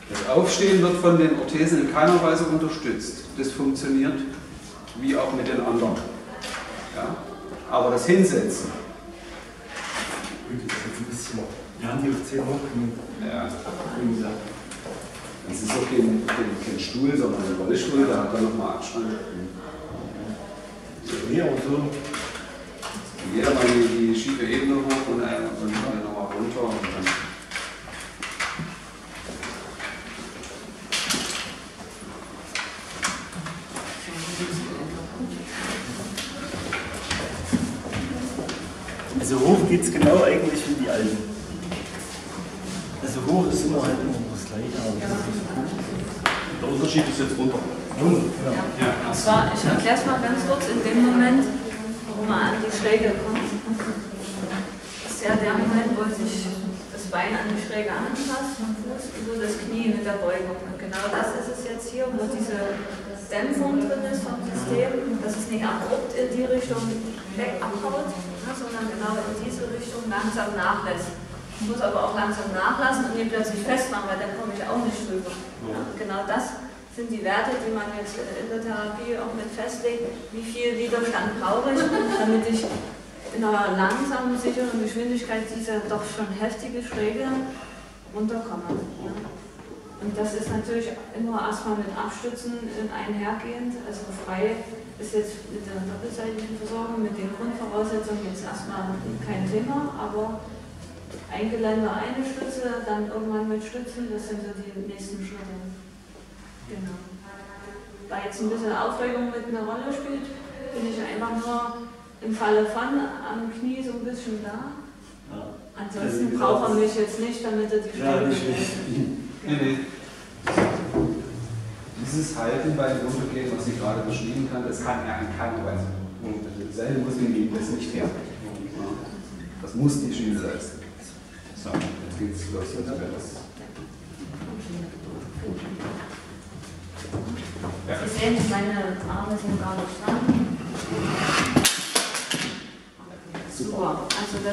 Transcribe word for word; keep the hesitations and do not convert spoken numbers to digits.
Das Aufstehen wird von den Orthesen in keiner Weise unterstützt. Das funktioniert wie auch mit den anderen. Ja? Aber das Hinsetzen. Ja, die auf zehn hochkommen. Ja. Das ist auch kein, kein, kein Stuhl, sondern ein Rollstuhl, da hat er nochmal Abstand. Ja, und so. Jeder mal die, die schiefe Ebene hoch und dann nochmal runter. Und dann Also hoch geht es genau eigentlich wie die alten. Also hoch ist immer halt immer das Gleiche, aber das ist nicht so cool. Der Unterschied ist jetzt runter. Runter, genau. ja. Und zwar, ich erkläre es mal ganz kurz, in dem Moment, wo man an die Schräge kommt, ist ja der Moment, wo sich das Bein an die Schräge anpasst, vom Fuß über das Knie mit der Beugung. Und genau das ist es jetzt hier, wo diese Dämpfung drin ist vom System, dass es nicht abrupt in die Richtung weg abhaut, ne, sondern genau in diese Richtung langsam nachlässt. Ich muss aber auch langsam nachlassen und nie plötzlich festmachen, weil dann komme ich auch nicht drüber. Ja, genau das sind die Werte, die man jetzt in der Therapie auch mit festlegt. Wie viel Widerstand brauche ich, damit ich in einer langsamen, sicheren Geschwindigkeit diese doch schon heftige Schräge runterkomme. Ja. Und das ist natürlich immer erstmal mit Abstützen einhergehend. Also frei ist jetzt mit der doppelseitigen Versorgung, mit den Grundvoraussetzungen jetzt erstmal kein Thema, aber ein Geländer, eine Stütze, dann irgendwann mit Stützen, das sind so die nächsten Schritte. Genau. Da jetzt ein bisschen Aufregung mit einer Rolle spielt, bin ich einfach nur im Falle von am Knie so ein bisschen da. Ja. Ansonsten braucht er mich jetzt nicht, damit er die Ja, Schräge nicht schlecht. Nee, nee. Dieses Halten bei dem Untergehen, was ich gerade beschrieben habe, das kann er in keiner Weise. Selbe Muskeln geben das nicht her. Das muss die Schiene leisten. So, jetzt geht's los. Jetzt wäre das. Ja. Sie sehen, meine Arme sind gar nicht dran. Super. Super. Also